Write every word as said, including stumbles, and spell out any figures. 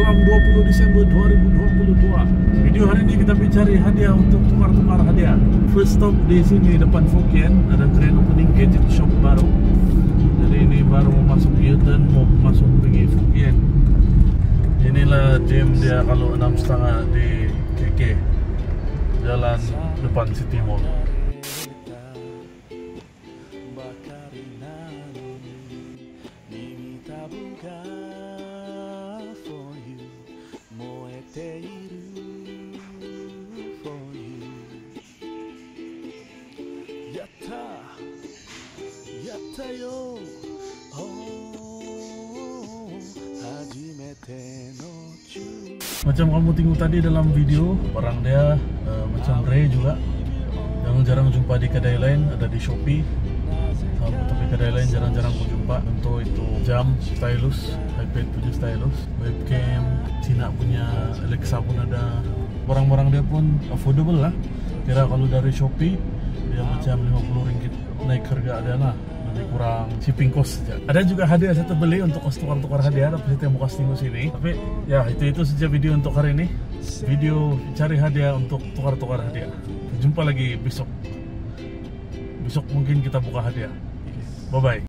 malam dua puluh Desember dua ribu dua puluh dua. Video hari ini kita cari hadiah untuk tukar-tukar hadiah. First stop di sini depan Fukien, ada grand opening gadget shop baru. Jadi ini baru mau masuk U-turn, mau masuk pergi Fukien. Inilah jam dia kalau enam setengah di K K, jalan depan City Mall. Macam kamu tengok tadi dalam video, barang dia uh, macam rare juga. Jarang-jarang jumpa di kedai lain, ada di Shopee. Um, tapi kedai lain jarang-jarang aku jumpa. Contoh itu jam, stylus, iPad punya stylus, webcam, Cina punya Alexa pun ada. Barang-barang dia pun affordable lah. Kira kalau dari Shopee dia macam lima puluh ringgit naik harga ada lah. Lebih kurang shipping cost saja. Ada juga hadiah saya terbeli untuk tukar-tukar hadiah, tapi saya mau kasih tengok sini. Tapi ya itu itu saja video untuk hari ini. Video cari hadiah untuk tukar-tukar hadiah. Jumpa lagi besok. Besok mungkin kita buka hadiah. Bye bye.